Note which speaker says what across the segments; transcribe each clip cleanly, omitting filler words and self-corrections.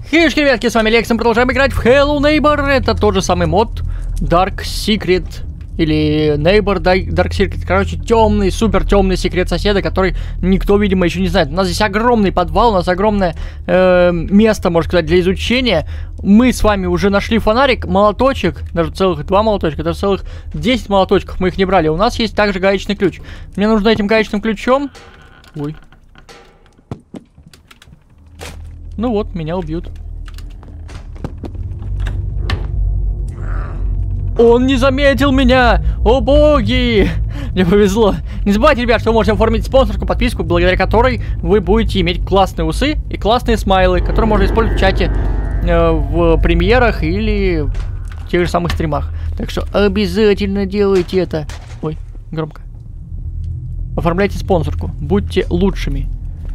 Speaker 1: Хейшки, ребятки, с вами Лекс, мы продолжаем играть в Hello Neighbor. Это тот же самый мод Dark Secret или Neighbor Dark Secret. Короче, темный, супер темный секрет соседа, который никто, видимо, еще не знает. У нас здесь огромный подвал, у нас огромное место, можно сказать, для изучения. Мы с вами уже нашли фонарик, молоточек, даже целых 2 молоточка, даже целых 10 молоточков, мы их не брали. У нас есть также гаечный ключ. Мне нужно этим гаечным ключом... Ой. Ну вот, меня убьют. Он не заметил меня! О боги! Мне повезло. Не забывайте, ребят, что вы можете оформить спонсорскую подписку, благодаря которой вы будете иметь классные усы и классные смайлы, которые можно использовать в чате, в премьерах или в тех же самых стримах. Так что обязательно делайте это. Ой, громко. Оформляйте спонсорку. Будьте лучшими.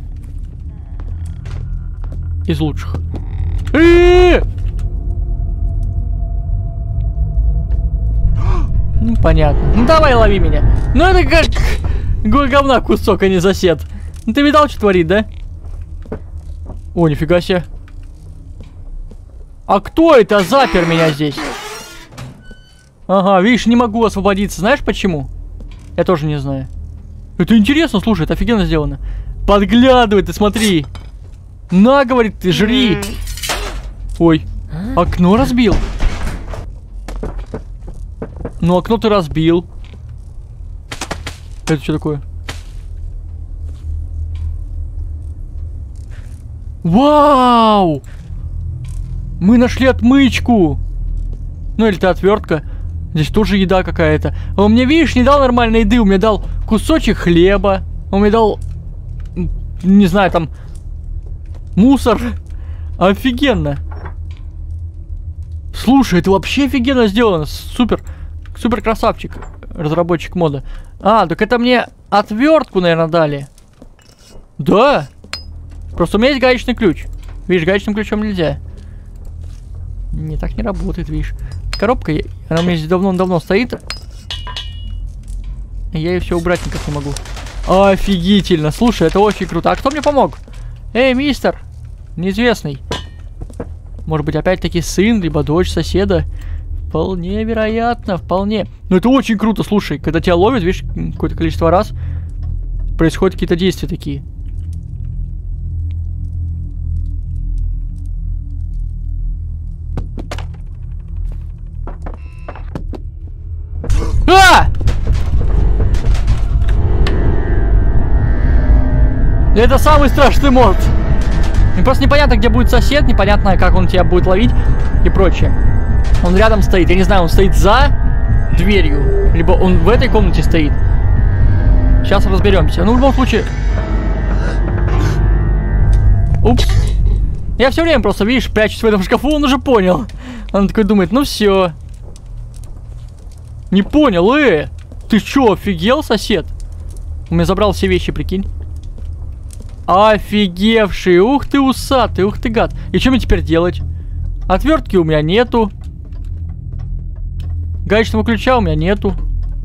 Speaker 1: Из лучших. Ну, понятно. Ну, давай, лови меня. Ну, это как говна кусок, а не сосед. Ну, ты видал, что творит, да? О, нифига себе. А кто это запер меня здесь? Ага, видишь, не могу освободиться. Знаешь почему? Я тоже не знаю. Это интересно, слушай, это офигенно сделано. Подглядывай, ты смотри. На, говорит, ты жри. Ой, окно разбил. Ну, окно ты разбил. Это что такое? Вау! Мы нашли отмычку. Ну, или это отвертка. Здесь тоже еда какая-то. А он мне, видишь, не дал нормальной еды. Он мне дал кусочек хлеба. Он мне дал, не знаю, там... мусор. Офигенно. Слушай, это вообще офигенно сделано. Супер. Супер красавчик. Разработчик мода. А, так это мне отвертку, наверное, дали. Да. Просто у меня есть гаечный ключ. Видишь, гаечным ключом нельзя. Не, так не работает, видишь. Коробка, она у меня здесь давно-давно стоит. И я ее все убрать никак не могу. Офигительно. Слушай, это очень круто. А кто мне помог? Эй, мистер. Неизвестный. Может быть, опять-таки сын, либо дочь соседа. Вполне вероятно, вполне. Но это очень круто, слушай. Когда тебя ловят, видишь, какое-то количество раз происходят какие-то действия такие. А! Это самый страшный мод. Просто непонятно, где будет сосед, непонятно, как он тебя будет ловить и прочее. Он рядом стоит, я не знаю, он стоит за дверью, либо он в этой комнате стоит. Сейчас разберемся. Ну, в любом случае... Упс. Я все время просто, видишь, прячусь в этом шкафу, он уже понял. Он такой думает, ну все. Не понял, ты что, офигел, сосед? Он мне забрал все вещи, прикинь. Офигевший, ух ты усатый, ух ты гад. И что мне теперь делать? Отвертки у меня нету. Гаечного ключа у меня нету.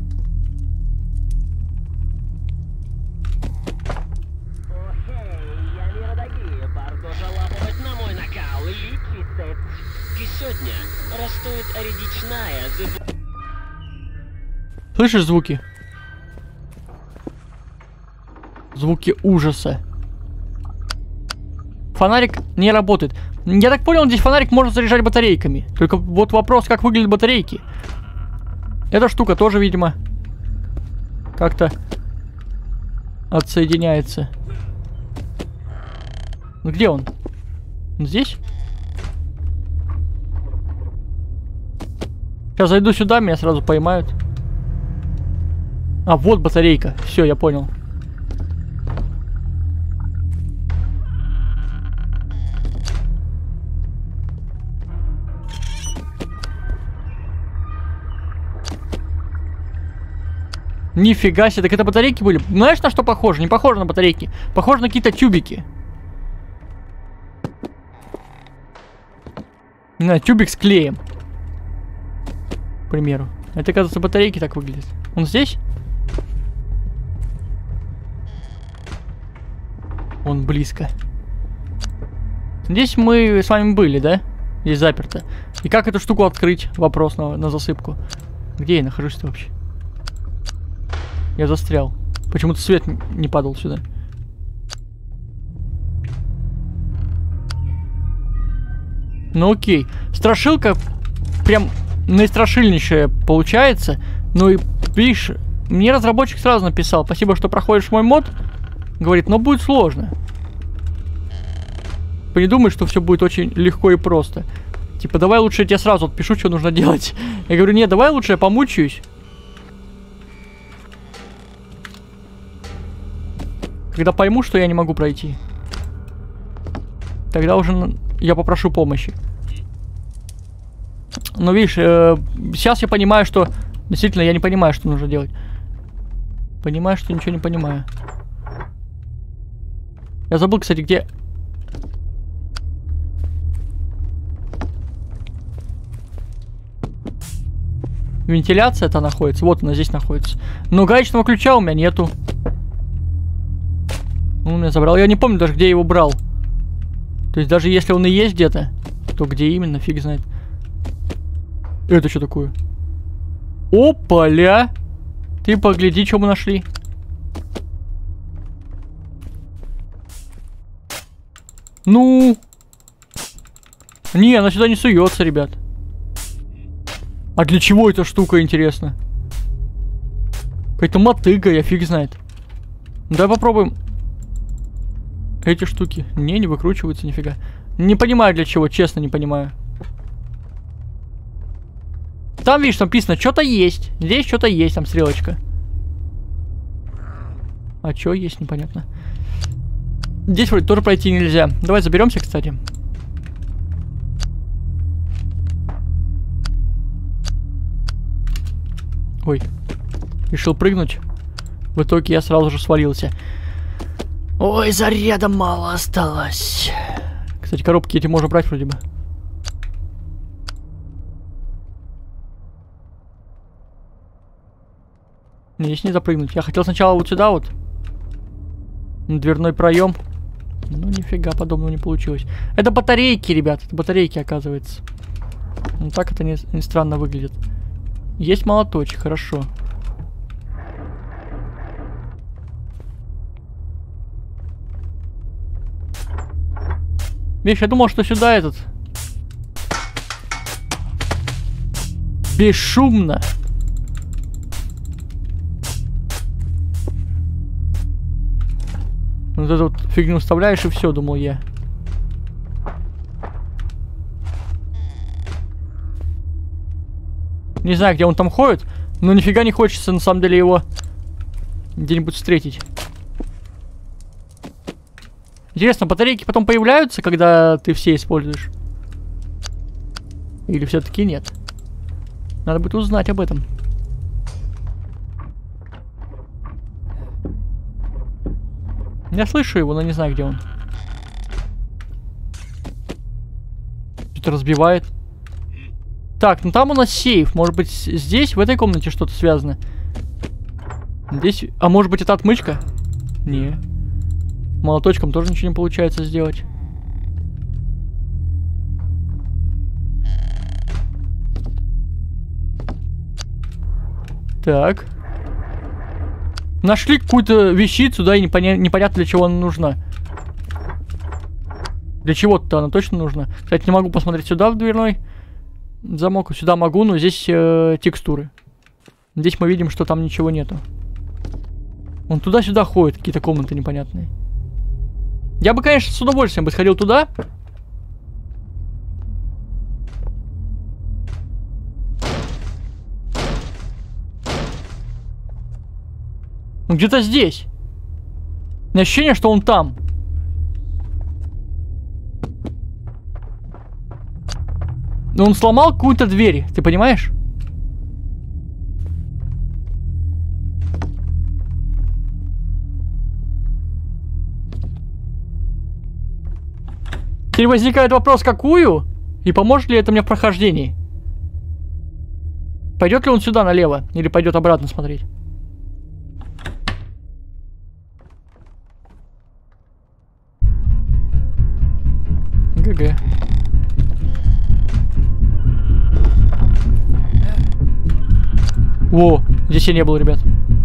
Speaker 1: Слышишь звуки? Звуки ужаса. Фонарик не работает. Я так понял, здесь фонарик можно заряжать батарейками. Только вот вопрос, как выглядят батарейки. Эта штука тоже, видимо, как-то отсоединяется. Ну, где он? Он здесь? Сейчас зайду сюда, меня сразу поймают. А, вот батарейка. Все, я понял. Нифига себе, так это батарейки были. Знаешь, на что похоже? Не похоже на батарейки. Похоже на какие-то тюбики. Не знаю, тюбик с клеем. К примеру. Это, кажется, батарейки так выглядят. Он здесь? Он близко. Здесь мы с вами были, да? Здесь заперто. И как эту штуку открыть? Вопрос на засыпку. Где я нахожусь-то вообще? Я застрял. Почему-то свет не падал сюда. Ну окей. Страшилка прям наистрашильнейшая получается. Ну и видишь, мне разработчик сразу написал: спасибо, что проходишь мой мод. Говорит, но будет сложно. Не думай, что все будет очень легко и просто. Типа, давай лучше я тебе сразу отпишу, что нужно делать. Я говорю, нет, давай лучше я помучаюсь. Когда пойму, что я не могу пройти, тогда уже я попрошу помощи. Но видишь, сейчас я понимаю, что... Действительно, я не понимаю, что нужно делать. Понимаю, что ничего не понимаю. Я забыл, кстати, где... Вентиляция-то находится. Вот она здесь находится. Но гаечного ключа у меня нету. Он у меня забрал. Я не помню даже, где я его брал. То есть даже если он и есть где-то, то где именно, фиг знает. Это что такое? Опаля! Ты погляди, что мы нашли. Ну? Не, она сюда не суется, ребят. А для чего эта штука, интересно? Какая-то мотыга, я фиг знает. Давай попробуем. Эти штуки. Не выкручиваются нифига. Не понимаю для чего, честно не понимаю. Там, видишь, написано, что-то есть. Здесь что-то есть, там стрелочка. А что есть, непонятно. Здесь вроде тоже пройти нельзя. Давай заберемся, кстати. Ой. Решил прыгнуть. В итоге я сразу же свалился. Ой, заряда мало осталось. Кстати, коробки эти можно брать вроде бы. Не, здесь не запрыгнуть. Я хотел сначала вот сюда вот. На дверной проем. Ну, нифига подобного не получилось. Это батарейки, ребят. Это батарейки, оказывается. Ну, так это не странно выглядит. Есть молоточек, хорошо. Видишь, я думал, что сюда этот... Бесшумно. Вот эту вот фигню вставляешь и все, думал я. Не знаю, где он там ходит, но нифига не хочется на самом деле его где-нибудь встретить. Интересно, батарейки потом появляются, когда ты все используешь? Или все-таки нет? Надо будет узнать об этом. Я слышу его, но не знаю, где он. Что-то разбивает. Так, ну там у нас сейф. Может быть, здесь, в этой комнате что-то связано? Здесь... А может быть, это отмычка? Не. Молоточком тоже ничего не получается сделать. Так. Нашли какую-то вещицу, да, и непонятно для чего она нужна. Для чего-то она точно нужна. Кстати, не могу посмотреть сюда в дверной замок. Сюда могу, но здесь текстуры. Здесь мы видим, что там ничего нету. Он туда-сюда ходит, какие-то комнаты непонятные. Я бы, конечно, с удовольствием бы сходил туда. Он где-то здесь. У меня ощущение, что он там. Но он сломал какую-то дверь, ты понимаешь? Теперь возникает вопрос, какую? И поможет ли это мне в прохождении? Пойдет ли он сюда налево? Или пойдет обратно смотреть? ГГ. Во, здесь я не был, ребят.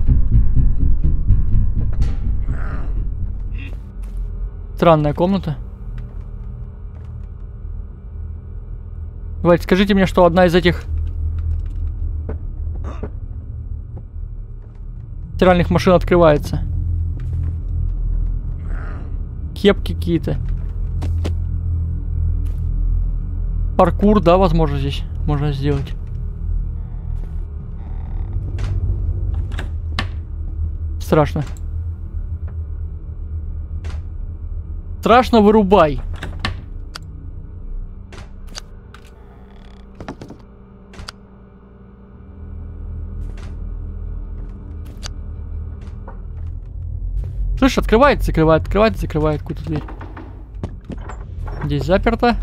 Speaker 1: Странная комната. Давайте, скажите мне, что одна из этих стиральных машин открывается. Кепки какие-то. Паркур, да, возможно, здесь можно сделать. Страшно. Страшно, вырубай. Слышь, открывает, закрывает, открывает, закрывает какую-то дверь. Здесь заперто.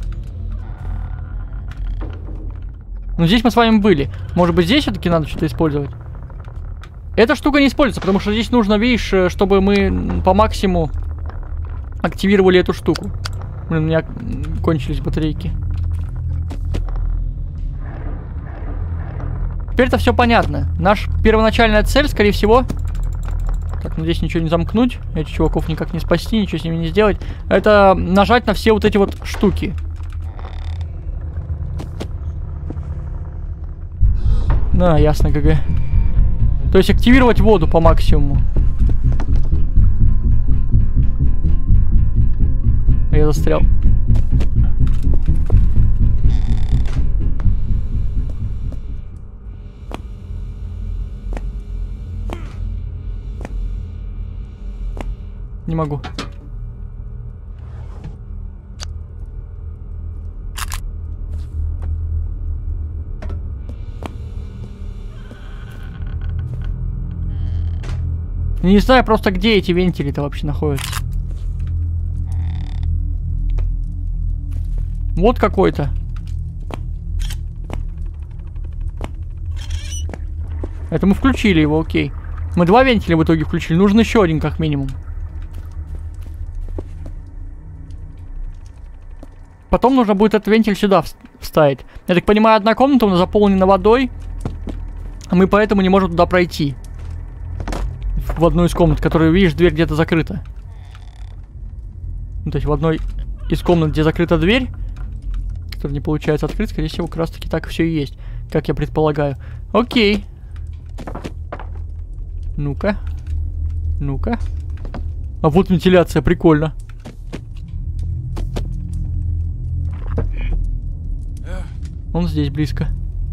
Speaker 1: Ну, здесь мы с вами были. Может быть, здесь все-таки надо что-то использовать? Эта штука не используется, потому что здесь нужно, видишь, чтобы мы по максимуму активировали эту штуку. Блин, у меня кончились батарейки. Теперь-то все понятно. Наша первоначальная цель, скорее всего... Так, ну здесь ничего не замкнуть. Этих чуваков никак не спасти, ничего с ними не сделать. Это нажать на все вот эти вот штуки. Да, ясно, ГГ. То есть активировать воду по максимуму. Я застрял. Не могу. Не знаю просто, где эти вентили-то вообще находятся. Вот какой-то. Это мы включили его, окей. Мы 2 вентиля в итоге включили. Нужен еще один, как минимум. Потом нужно будет этот вентиль сюда вставить. Я так понимаю, одна комната у нас заполнена водой. А мы поэтому не можем туда пройти. В одну из комнат, которая, видишь, дверь где-то закрыта. Ну, то есть в одной из комнат, где закрыта дверь, которая не получается открыть, скорее всего, как раз таки так все и есть. Как я предполагаю. Окей. Ну-ка. Ну-ка. А вот вентиляция, прикольно. Он здесь близко.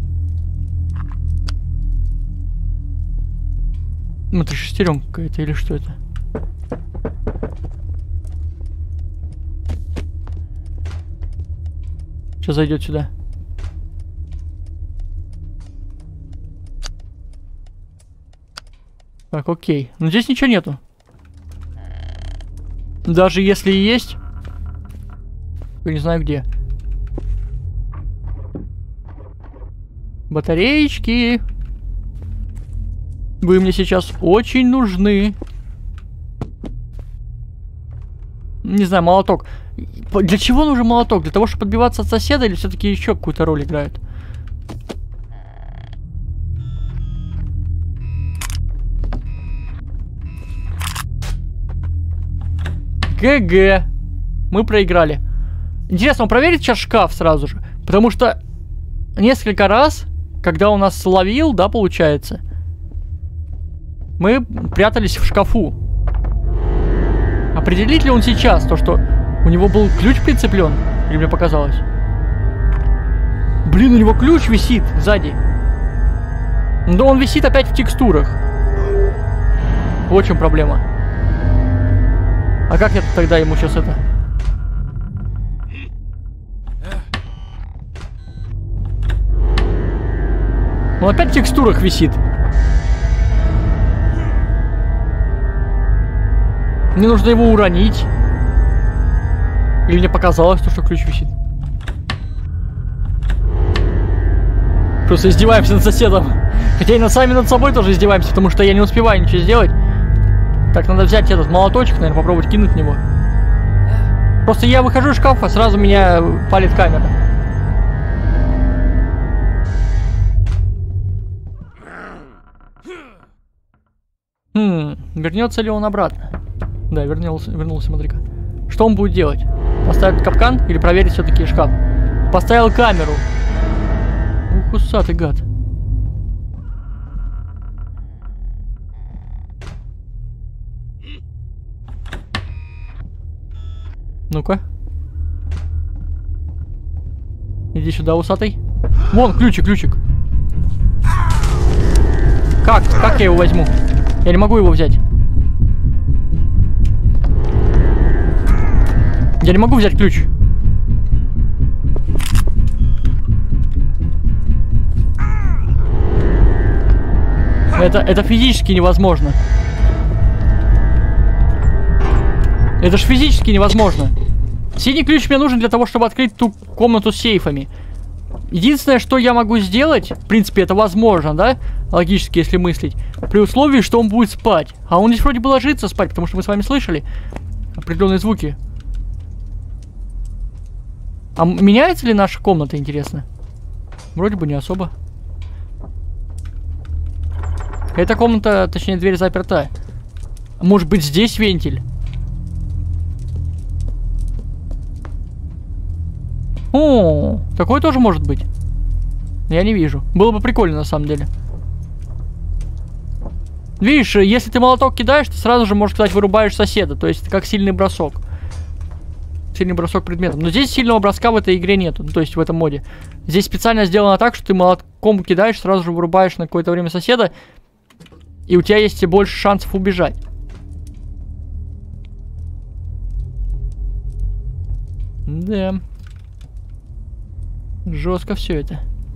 Speaker 1: Ну, это шестеренка какая-то или что это? Сейчас зайдет сюда. Так, окей. Но здесь ничего нету. Даже если и есть, я не знаю где. Батареечки. Вы мне сейчас очень нужны. Не знаю, молоток. Для чего нужен молоток? Для того, чтобы отбиваться от соседа, или все-таки еще какую-то роль играет? ГГ. Мы проиграли. Интересно, он проверит сейчас шкаф сразу же? Потому что несколько раз, когда он нас словил, да, получается, мы прятались в шкафу. Определит ли он сейчас то, что у него был ключ прицеплен? Или мне показалось? Блин, у него ключ висит сзади. Но он висит опять в текстурах. Вот в чем проблема. А как я тогда ему сейчас это... Он опять в текстурах висит. Мне нужно его уронить. Или мне показалось, что ключ висит. Просто издеваемся над соседом. Хотя и сами над собой тоже издеваемся, потому что я не успеваю ничего сделать. Так, надо взять этот молоточек, наверное, попробовать кинуть в него. Просто я выхожу из шкафа, сразу меня палит камера. Вернется ли он обратно? Да, вернулся, смотри-ка. Что он будет делать? Поставить капкан или проверить все-таки шкаф? Поставил камеру. Ух, усатый гад. Ну-ка. Иди сюда, усатый. Вон, ключик. Как я его возьму? Я не могу его взять. Я не могу взять ключ. Это физически невозможно. Это ж физически невозможно. Синий ключ мне нужен для того, чтобы открыть ту комнату с сейфами. Единственное, что я могу сделать, в принципе, это возможно, да? Логически, если мыслить. При условии, что он будет спать. А он здесь вроде бы ложится спать, потому что мы с вами слышали определенные звуки. А меняется ли наша комната, интересно? Вроде бы не особо. Эта комната, точнее, дверь заперта. Может быть, здесь вентиль? О, такое тоже может быть. Я не вижу. Было бы прикольно, на самом деле. Видишь, если ты молоток кидаешь, ты сразу же, можно сказать, вырубаешь соседа. То есть, это как сильный бросок. Сильный бросок предметом. Но здесь сильного броска в этой игре нету. Ну, то есть, в этом моде. Здесь специально сделано так, что ты молотком кидаешь, сразу же вырубаешь на какое-то время соседа. И у тебя есть больше шансов убежать. Да. Жестко все это.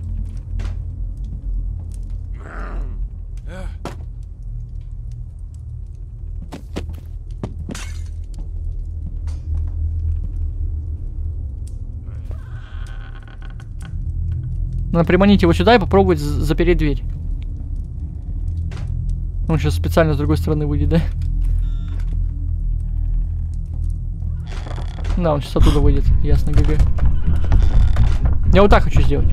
Speaker 1: Надо приманить его сюда и попробовать запереть дверь. Он сейчас специально с другой стороны выйдет, да? Да, он сейчас оттуда выйдет. Ясно, ГГ. Я вот так хочу сделать.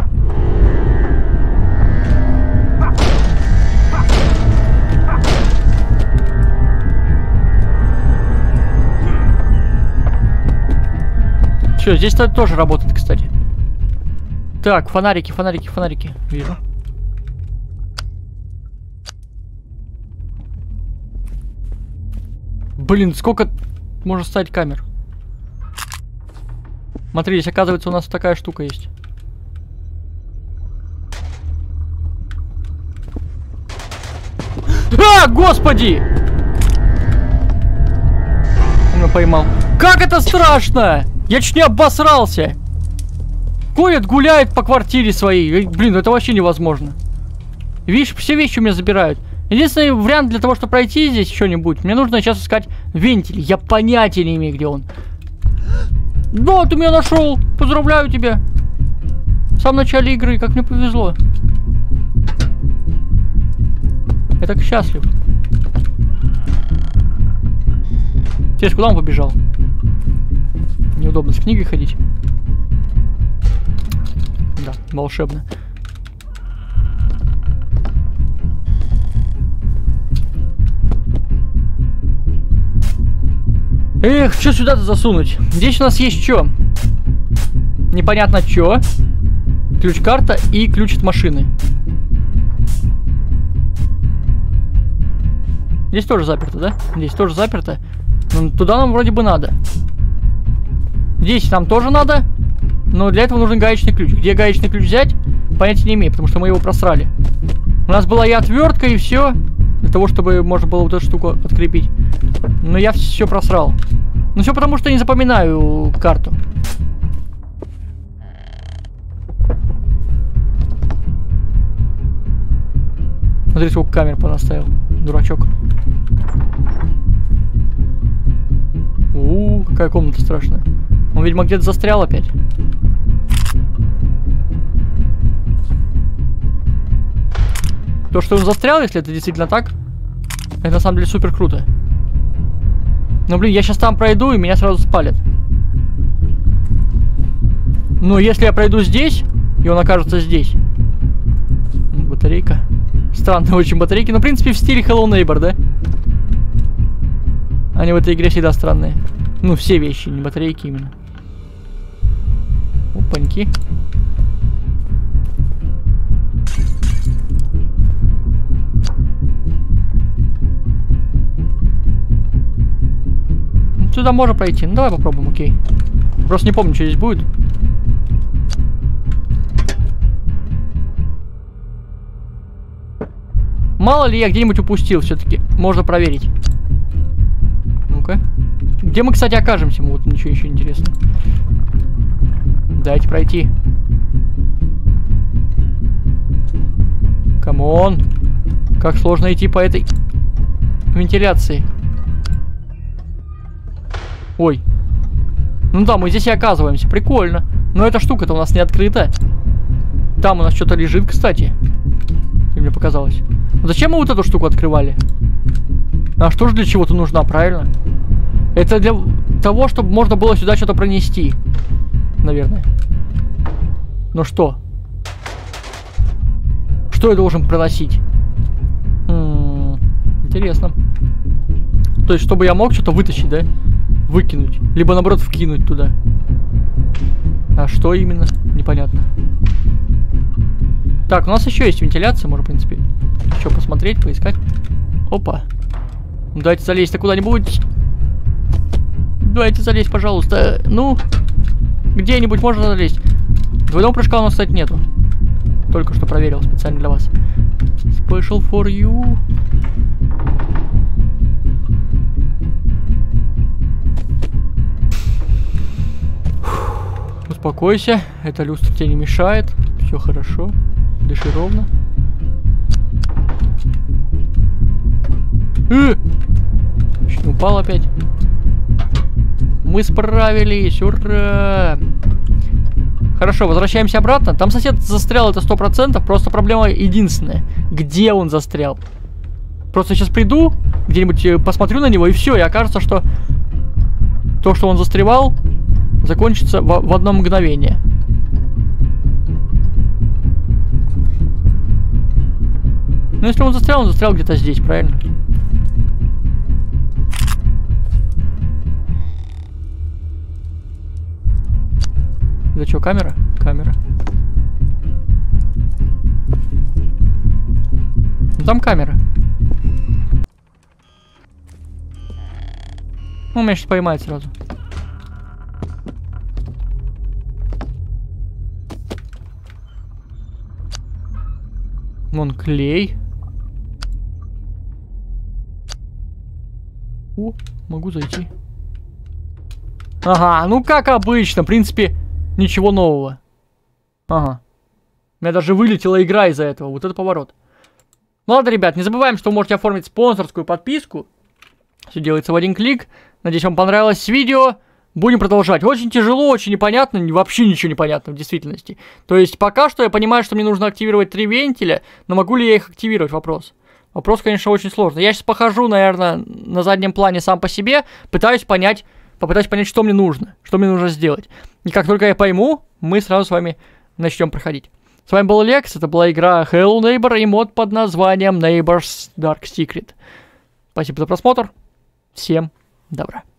Speaker 1: Все, здесь тоже работает, кстати. Так, фонарики. Вижу. Блин, сколько можно ставить камер? Смотри, здесь, оказывается, у нас такая штука есть. А, господи! Он меня поймал. Как это страшно! Я чуть не обосрался. Ходит, гуляет по квартире своей. Блин, это вообще невозможно. Видишь, все вещи у меня забирают. Единственный вариант для того, чтобы пройти здесь что-нибудь, мне нужно сейчас искать вентиль. Я понятия не имею, где он. Да, ты меня нашел. Поздравляю тебя. В самом начале игры, как мне повезло. Я так счастлив. Теперь куда он побежал? Неудобно с книгой ходить. Да, волшебно. Эх, что сюда-то засунуть? Здесь у нас есть что? Непонятно что. Ключ-карта и ключ от машины. Здесь тоже заперто, да? Здесь тоже заперто. Ну, туда нам вроде бы надо. Здесь нам тоже надо. Но для этого нужен гаечный ключ. Где гаечный ключ взять? Понятия не имею, потому что мы его просрали. У нас была и отвертка, и все. Для того, чтобы можно было вот эту штуку открепить. Но я все просрал. Ну все потому, что я не запоминаю карту. Смотри, сколько камер понаставил. Дурачок. Какая комната страшная. Он, видимо, где-то застрял опять. То, что он застрял, если это действительно так, это на самом деле супер круто. Но, блин, я сейчас там пройду, и меня сразу спалят. Но если я пройду здесь, и он окажется здесь. Батарейка. Странные очень батарейки. Но, в принципе, в стиле Hello Neighbor, да? Они в этой игре всегда странные. Ну, все вещи, не батарейки именно. Опаньки. Сюда можно пройти. Ну, давай попробуем, окей. Просто не помню, что здесь будет. Мало ли я где-нибудь упустил все-таки. Можно проверить. Ну-ка. Где мы, кстати, окажемся? Вот ничего еще интересного. Дайте пройти. Камон. Как сложно идти по этой вентиляции. Ой. Ну да, мы здесь и оказываемся. Прикольно. Но эта штука-то у нас не открыта. Там у нас что-то лежит, кстати. И мне показалось. Зачем мы вот эту штуку открывали? А что же для чего-то нужна, правильно? Это для того, чтобы можно было сюда что-то пронести. Наверное. Ну что? Что я должен проносить? Интересно. То есть, чтобы я мог что-то вытащить, да? Выкинуть. Либо, наоборот, вкинуть туда. А что именно? Непонятно. Так, у нас еще есть вентиляция. Можно, в принципе, еще посмотреть, поискать. Опа. Давайте залезть куда-нибудь. Давайте залезть, пожалуйста. Ну, где-нибудь можно залезть. Двойного прыжка у нас, кстати, нету. Только что проверил специально для вас. Special for you. Успокойся. Эта люстра тебе не мешает. Все хорошо. Дыши ровно. Чуть не упал опять. Мы справились. Ура! Хорошо, возвращаемся обратно. Там сосед застрял, это 100%. Просто проблема единственная. Где он застрял? Просто сейчас приду, где-нибудь посмотрю на него, и все. И окажется, что то, что он застревал, закончится в одно мгновение. Ну, если он застрял где-то здесь, правильно? Это что, камера? Камера. Ну, там камера. Он меня сейчас поймает сразу. Вон клей. О, могу зайти. Ага, ну как обычно, в принципе, ничего нового. Ага. У меня даже вылетела игра из-за этого. Вот это поворот. Ну ладно, ребят, не забываем, что вы можете оформить спонсорскую подписку. Все делается в один клик. Надеюсь, вам понравилось видео. Будем продолжать. Очень тяжело, очень непонятно. Вообще ничего не понятно в действительности. То есть пока что я понимаю, что мне нужно активировать 3 вентиля. Но могу ли я их активировать? Вопрос. Вопрос, конечно, очень сложный. Я сейчас похожу, наверное, на заднем плане сам по себе. Попытаюсь понять, что мне нужно. Что мне нужно сделать. И как только я пойму, мы сразу с вами начнем проходить. С вами был Лекс. Это была игра Hello Neighbor и мод под названием Neighbor's Dark Secret. Спасибо за просмотр. Всем добра.